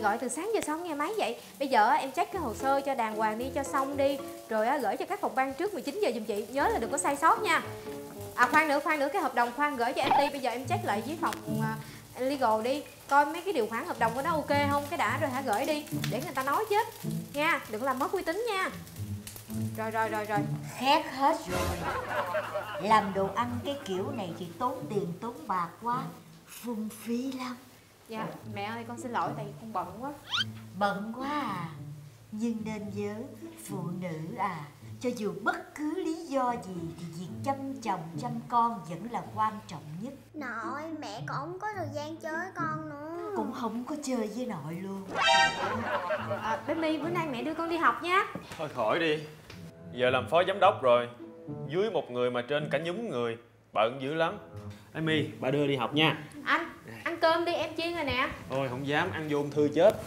gọi từ sáng giờ sao không nghe máy vậy? Bây giờ em check cái hồ sơ cho đàng hoàng đi, cho xong đi. Rồi gửi cho các phòng ban trước 19 giờ giùm chị. Nhớ là đừng có sai sót nha. Khoan nữa, cái hợp đồng khoan gửi cho MT. Bây giờ em check lại với phòng legal đi, coi mấy cái điều khoản hợp đồng của nó ok không, cái đã rồi hả gửi đi để người ta nói chứ nha, đừng làm mất uy tín nha. Rồi. Khét hết rồi. Làm đồ ăn cái kiểu này thì tốn tiền tốn bạc quá, phung phí lắm. Dạ mẹ ơi, con xin lỗi tại vì con bận quá. Bận quá à? Nhưng nên nhớ, phụ nữ à, cho dù bất cứ lý do gì thì việc chăm chồng chăm con vẫn là quan trọng nhất. Nội, mẹ còn không có thời gian chơi với con nữa. Cũng không có chơi với nội luôn. Baby, bữa nay mẹ đưa con đi học nha. Thôi khỏi đi, giờ làm phó giám đốc rồi, dưới một người mà trên cả nhúm người, bận dữ lắm. Amy, bà đưa đi học nha. Anh, ăn cơm đi, em chiên rồi nè. Thôi không dám, ăn vô ung thư chết.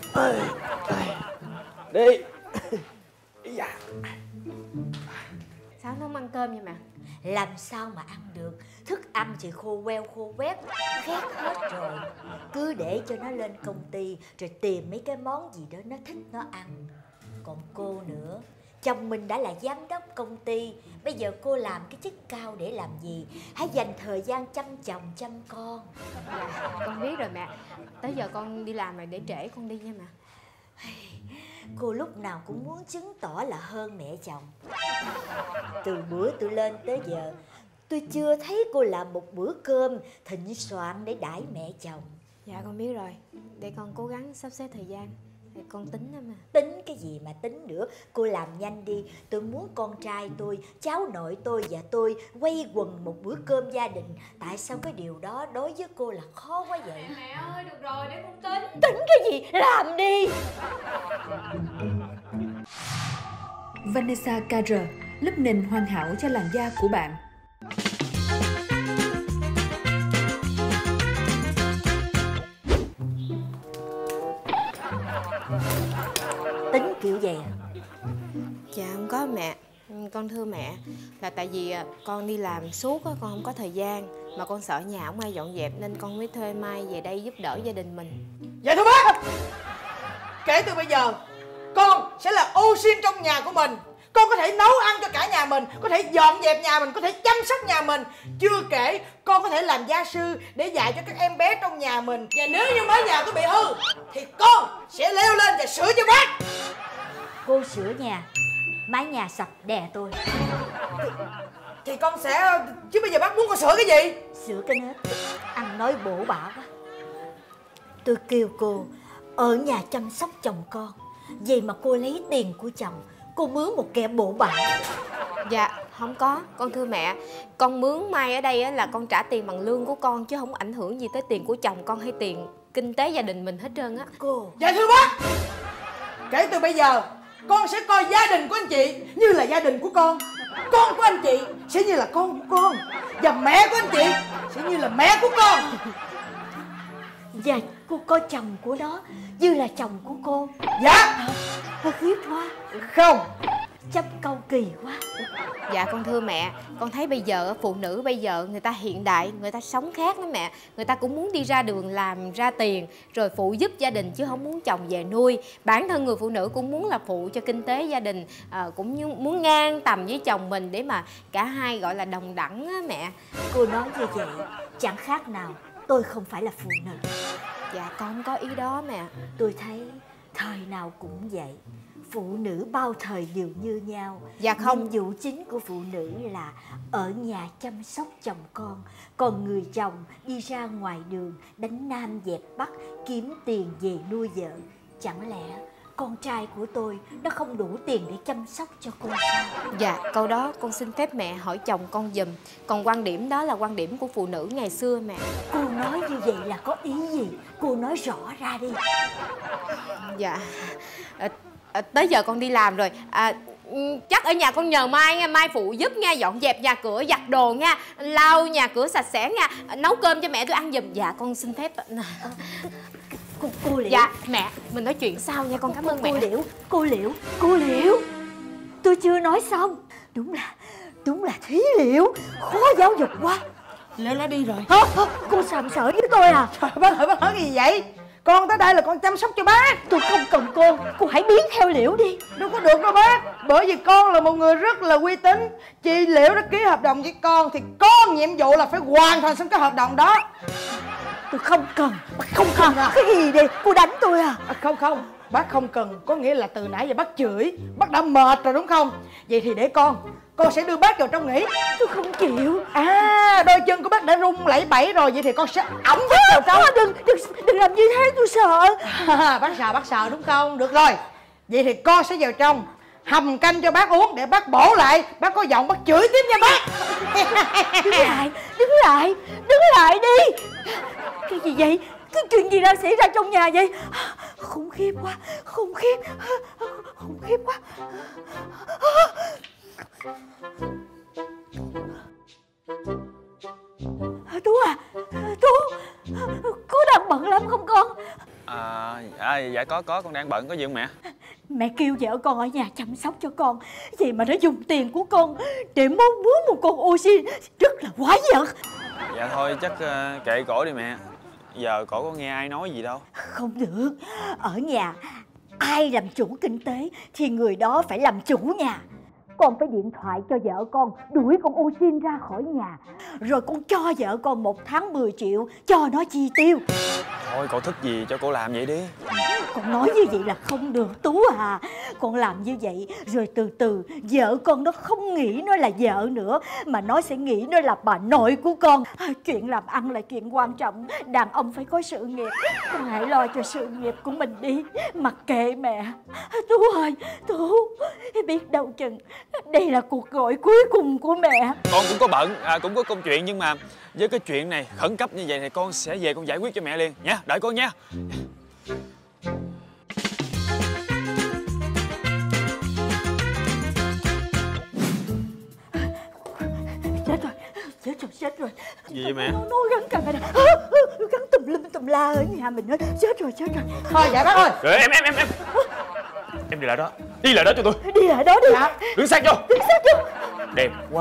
Đi. Sao nó không ăn cơm vậy mà? Làm sao mà ăn được, thức ăn thì khô queo khô quét, khét hết rồi. Cứ để cho nó lên công ty rồi tìm mấy cái món gì đó nó thích nó ăn. Còn cô nữa, chồng mình đã là giám đốc công ty, bây giờ cô làm cái chức cao để làm gì? Hãy dành thời gian chăm chồng chăm con. Dạ, con biết rồi mẹ. Tới giờ con đi làm rồi, để trễ con đi nha mẹ. Cô lúc nào cũng muốn chứng tỏ là hơn mẹ chồng. Từ bữa tôi lên tới giờ, tôi chưa thấy cô làm một bữa cơm thịnh soạn để đãi mẹ chồng. Dạ con biết rồi, để con cố gắng sắp xếp thời gian. Để con tính đó mà. Tính cái gì mà tính nữa, cô làm nhanh đi. Tôi muốn con trai tôi, cháu nội tôi và tôi quây quần một bữa cơm gia đình. Tại sao cái điều đó đối với cô là khó quá vậy? Mẹ ơi, được rồi, để con tính. Tính cái gì, làm đi. Vanessa Carré, lớp nền hoàn hảo cho làn da của bạn. Tính kiểu gì à? Dạ không có mẹ. Con thưa mẹ, là tại vì con đi làm suốt á, con không có thời gian. Mà con sợ nhà không ai dọn dẹp nên con mới thuê Mai về đây giúp đỡ gia đình mình. Dạ thưa bác, kể từ bây giờ con sẽ là ô sin trong nhà của mình. Con có thể nấu ăn cho cả nhà mình, có thể dọn dẹp nhà mình, có thể chăm sóc nhà mình. Chưa kể con có thể làm gia sư để dạy cho các em bé trong nhà mình. Và nếu như mái nhà có bị hư thì con sẽ leo lên và sửa cho bác. Cô sửa nhà, mái nhà sập đè tôi. Thì con sẽ... Chứ bây giờ bác muốn con sửa cái gì? Sửa cái nết, ăn nói bổ bả quá. Tôi kêu cô ở nhà chăm sóc chồng con, vậy mà cô lấy tiền của chồng, cô mướn một kẻ bổ bả. Dạ không có, con thưa mẹ. Con mướn Mai ở đây là con trả tiền bằng lương của con, chứ không ảnh hưởng gì tới tiền của chồng con hay tiền kinh tế gia đình mình hết trơn á. Cô... Dạ thưa bác, kể từ bây giờ con sẽ coi gia đình của anh chị như là gia đình của con. Con của anh chị sẽ như là con của con. Và mẹ của anh chị sẽ như là mẹ của con. Và cô coi chồng của nó như là chồng của cô. Dạ. Hơi khiếp quá. Không. Chăm câu kỳ quá. Dạ con thưa mẹ, con thấy bây giờ phụ nữ bây giờ người ta hiện đại, người ta sống khác lắm mẹ. Người ta cũng muốn đi ra đường làm ra tiền rồi phụ giúp gia đình chứ không muốn chồng về nuôi. Bản thân người phụ nữ cũng muốn là phụ cho kinh tế gia đình, cũng như muốn ngang tầm với chồng mình để mà cả hai gọi là đồng đẳng á mẹ. Cô nói như vậy chẳng khác nào tôi không phải là phụ nữ. Dạ con không có ý đó mẹ. Tôi thấy thời nào cũng vậy, phụ nữ bao thời đều như nhau. Dạ không. Nhiệm vụ chính của phụ nữ là ở nhà chăm sóc chồng con. Còn người chồng đi ra ngoài đường đánh nam dẹp bắc, kiếm tiền về nuôi vợ. Chẳng lẽ con trai của tôi nó không đủ tiền để chăm sóc cho con sao? Dạ câu đó con xin phép mẹ hỏi chồng con giùm. Còn quan điểm đó là quan điểm của phụ nữ ngày xưa mẹ. Cô nói như vậy là có ý gì? Cô nói rõ ra đi. Dạ tới giờ con đi làm rồi. Chắc ở nhà con nhờ Mai nha, Mai phụ giúp nha, dọn dẹp nhà cửa, giặt đồ nha, lau nhà cửa sạch sẽ nha, nấu cơm cho mẹ tôi ăn giùm. Dạ con xin phép. Cô Liễu. Dạ mẹ, mình nói chuyện sau nha, con cảm ơn mẹ. Cô Liễu, tôi chưa nói xong. Đúng là Thúy Liễu khó giáo dục quá. Liễu nó đi rồi. Cô sàm sỡ với tôi à? Trời, bác hỏi cái gì vậy? Con tới đây là con chăm sóc cho bác. Tôi không cần cô hãy biến theo Liễu đi. Đâu có được đâu bác. Bởi vì con là một người rất là uy tín. Chị Liễu đã ký hợp đồng với con thì con nhiệm vụ là phải hoàn thành xong cái hợp đồng đó. Tôi không cần. Không cần à? Cái gì đi, cô đánh tôi à? Không, bác không cần. Có nghĩa là từ nãy giờ bác chửi, bác đã mệt rồi đúng không? Vậy thì để con sẽ đưa bác vào trong nghỉ. Tôi không chịu. Đôi chân của bác đã rung lẩy bẩy rồi. Vậy thì con sẽ ẵm bác vào trong. Đừng làm như thế, tôi sợ. Bác sợ đúng không? Được rồi, vậy thì con sẽ vào trong hầm canh cho bác uống để bác bổ lại. Bác có giọng bác chửi tiếp nha bác. Đứng lại đi. Cái gì vậy? Cái chuyện gì đang xảy ra trong nhà vậy? Khủng khiếp quá. Tú à, Tú, cô đang bận lắm không con? Dạ có con đang bận, có gì không mẹ? Mẹ kêu vợ con ở nhà chăm sóc cho con, vậy mà nó dùng tiền của con để mua một con oxy, rất là quái vật. Dạ thôi chắc kệ cổ đi mẹ. Giờ cổ có nghe ai nói gì đâu. Không được, ở nhà ai làm chủ kinh tế thì người đó phải làm chủ nhà. Con phải điện thoại cho vợ con đuổi con Osin ra khỏi nhà. Rồi con cho vợ con 1 tháng 10 triệu cho nó chi tiêu. Thôi cậu thích gì cho cô làm vậy đi. Con nói như vậy là không được Tú à. Con làm như vậy rồi từ từ vợ con nó không nghĩ nó là vợ nữa, mà nó sẽ nghĩ nó là bà nội của con. Chuyện làm ăn là chuyện quan trọng. Đàn ông phải có sự nghiệp. Con hãy lo cho sự nghiệp của mình đi, mặc kệ mẹ. Tú ơi, Tú, biết đâu chừng đây là cuộc gọi cuối cùng của mẹ. Con cũng có bận, cũng có công chuyện, nhưng mà với cái chuyện này khẩn cấp như vậy thì con sẽ về con giải quyết cho mẹ liền nha. Đợi con nha. Chết rồi. Gì vậy mẹ? Nó gắn camera. Nó gắn tùm lum tùm la ở nhà mình hết. Chết rồi. Thôi dạ bác ơi. Rồi em đi lại đó. Đi lại đó cho tôi. Đi lại đó đi. Dạ. Đứng sát vô. Đẹp quá.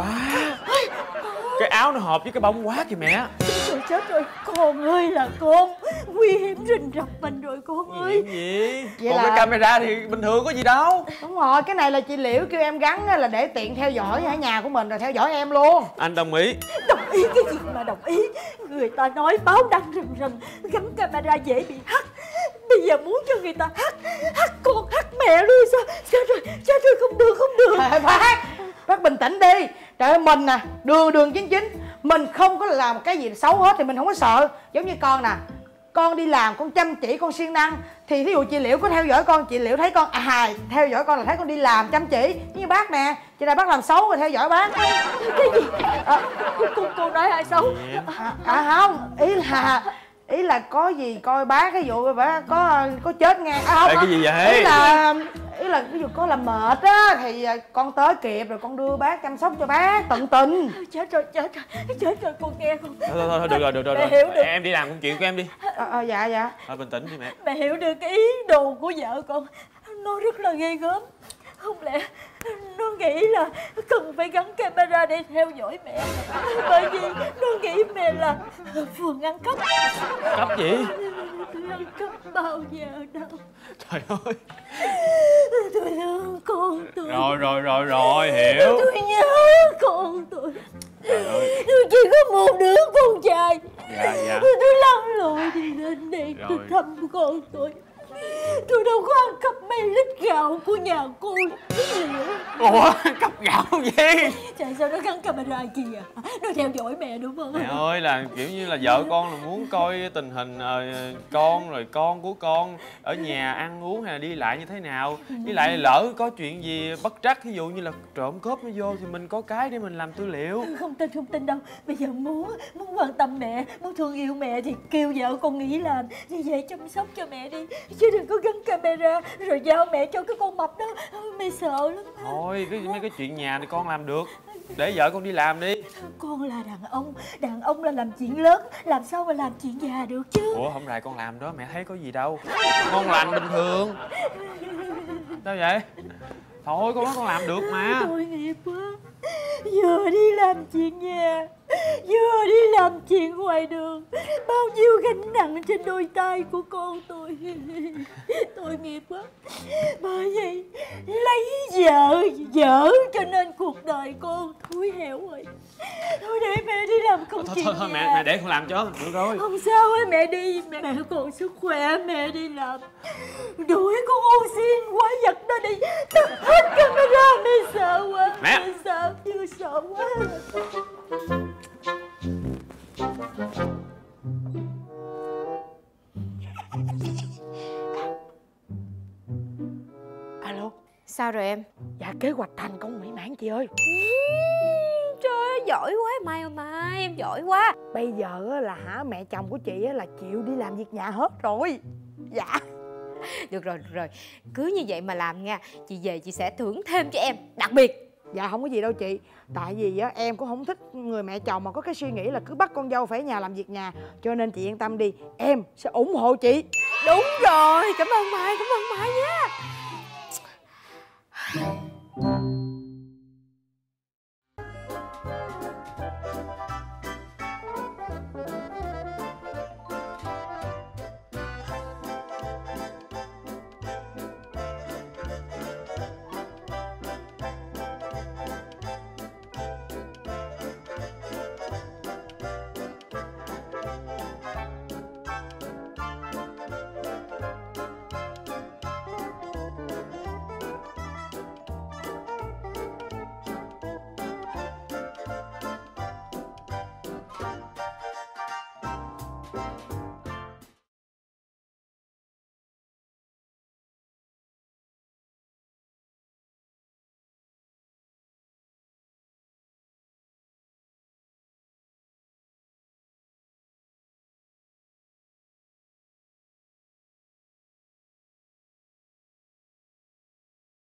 Cái áo nó hợp với cái bông quá kìa mẹ. Chết rồi. Con ơi là con. Nguy hiểm rình rập mình rồi con ơi. Gì? Vậy Còn là... cái camera thì bình thường có gì đâu. Đúng rồi, cái này là chị Liễu kêu em gắn là để tiện theo dõi ở nhà của mình rồi theo dõi em luôn. Anh đồng ý. Đồng ý cái gì mà đồng ý? Người ta nói báo đăng rần rần, gắn camera dễ bị hack. Bây giờ muốn cho người ta hack con, hack mẹ luôn sao? Chết rồi, không được. Trời ơi, bác bình tĩnh đi. Trời ơi, mình nè, đường chính mình không có làm cái gì xấu hết thì mình không có sợ. Giống như con nè, con đi làm con chăm chỉ, con siêng năng, thì thí dụ chị Liễu có theo dõi con, chị Liễu thấy con theo dõi con là thấy con đi làm chăm chỉ. Như bác nè, chị này bác làm xấu rồi theo dõi bác. Cái gì? Cô nói ai xấu? Không, ý là có gì coi bác, ví dụ bác có chết ngang. Không, cái gì vậy? Ý là ví dụ có làm mệt á thì con tới kịp rồi con đưa bác chăm sóc cho bác tận tình. Chết rồi, con nghe không? Thôi được rồi. Hiểu được. Em đi làm công chuyện của em đi. Dạ. Thôi bình tĩnh đi mẹ. Mẹ hiểu được cái ý đồ của vợ con. Nó rất là ghê gớm. Không lẽ nó nghĩ là cần phải gắn camera để theo dõi mẹ, bởi vì nó nghĩ mẹ là phường ăn cắp. Cắp gì? Tôi ăn cắp bao giờ đâu. Trời ơi. Tôi thương con tôi. Rồi hiểu. Tôi nhớ con tôi. Trời ơi. Tôi chỉ có một đứa con trai. Dạ. Tôi lăn lội đi lên đây tôi thăm con tôi. Tôi đâu có ăn cắp mấy lít gạo của nhà cô Liễu. Ủa, cắp gạo gì? Trời, sao nó gắn camera kìa? Nó theo dõi mẹ đúng không? Mẹ ơi, là kiểu như là vợ con là muốn coi tình hình con rồi con của con ở nhà ăn uống hay là đi lại như thế nào. Với lại lỡ có chuyện gì bất trắc, ví dụ như là trộm cướp nó vô thì mình có cái để mình làm tư liệu. Không tin đâu. Bây giờ muốn quan tâm mẹ, muốn thương yêu mẹ thì kêu vợ con nghỉ làm, như vậy chăm sóc cho mẹ đi, chứ đừng có gắn camera rồi giao mẹ cho cái con mập đó. Mẹ sợ lắm. Thôi mấy cái chuyện nhà thì con làm được, để vợ con đi làm đi. Con là đàn ông là làm chuyện lớn, làm sao mà làm chuyện già được chứ. Ủa hôm nay con làm đó mẹ thấy có gì đâu, con làm bình thường. Sao vậy? Thôi con nói con làm được mà. Tội nghiệp quá. Giờ đi làm chuyện nhà vừa đi làm chuyện ngoài đường, bao nhiêu gánh nặng trên đôi tay của con tôi. Tội nghiệp quá. Bởi vậy lấy vợ cho nên cuộc đời con thúi hẻo rồi. Thôi để mẹ đi làm công chuyện Thôi nhà. mẹ để con làm cho được rồi. Không sao hết, mẹ đi. Mẹ còn sức khỏe, mẹ đi làm. Đuổi con ô xin quái vật đó đi. Tắt hết camera, mẹ sợ quá. Mẹ sợ, chưa sợ quá. Alo. Sao rồi em? Dạ kế hoạch thành công mỹ mãn chị ơi. Trời ơi, giỏi quá Mai ơi Mai, em giỏi quá. Bây giờ là mẹ chồng của chị là chịu đi làm việc nhà hết rồi. Dạ. Được rồi, cứ như vậy mà làm nha. Chị về chị sẽ thưởng thêm cho em, đặc biệt. Dạ không có gì đâu chị. Tại vì em cũng không thích người mẹ chồng mà có cái suy nghĩ là cứ bắt con dâu phải ở nhà làm việc nhà. Cho nên chị yên tâm đi, em sẽ ủng hộ chị. Đúng rồi, cảm ơn Mai nha.